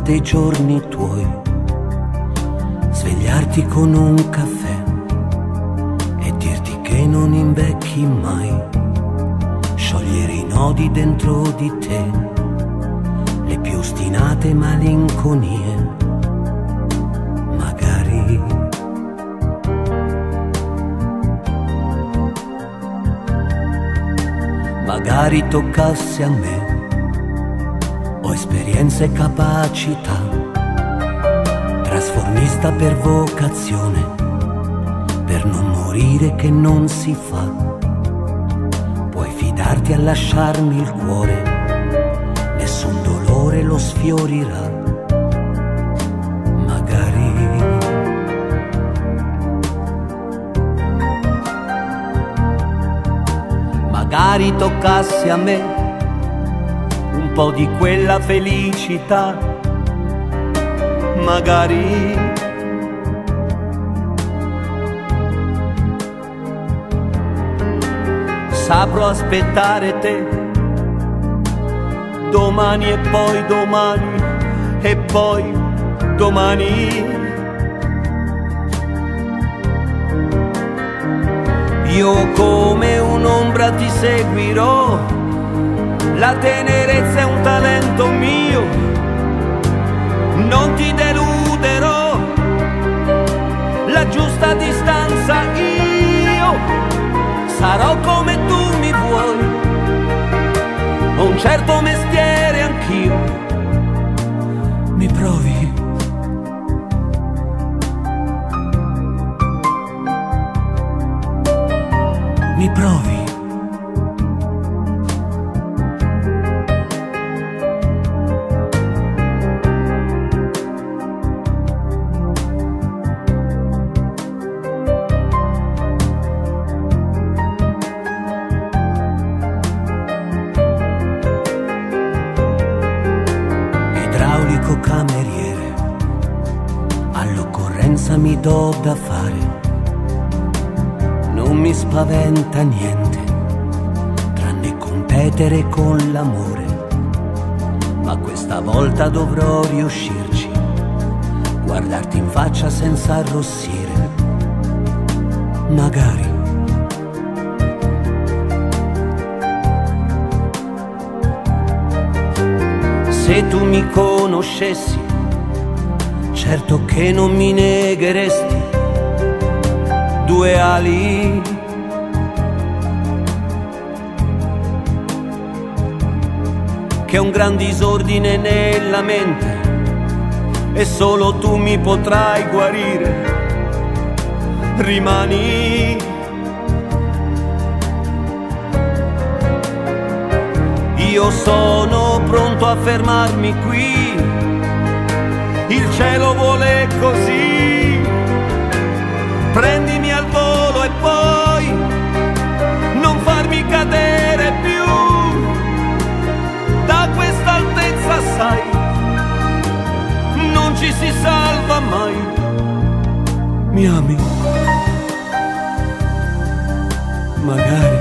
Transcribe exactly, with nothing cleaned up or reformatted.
dei giorni tuoi, svegliarti con un caffè e dirti che non invecchi mai, sciogliere i nodi dentro di te, le più ostinate malinconie. Magari magari toccasse a me, ho esperienza e capacità, trasformista per vocazione, per non morire che non si fa. Puoi fidarti a lasciarmi il cuore, nessun dolore lo sfiorirà. Magari magari toccasse a me un po' di quella felicità. Magari saprò aspettare te domani e poi domani e poi domani. Io come un'ombra ti seguirò, la tenerezza è un talento mio, non ti deluderò, la giusta distanza io sarò come tu mi vuoi, ho un certo mestiere anch'io. Mi provi? Mi provi? Idraulico cameriere, all'occorrenza mi do da fare. Non mi spaventa niente, tranne competere con l'amore, ma questa volta dovrò riuscirci, guardarti in faccia senza arrossire. Magari se tu mi conoscessi, certo che non mi negheresti due ali, che è un gran disordine nella mente e solo tu mi potrai guarire. Rimani, io sono pronto a fermarmi qui, il cielo vuole così. Prendimi al volo e poi non farmi cadere più da questa altezza, sai, non ci si salva mai. Mi ami? Magari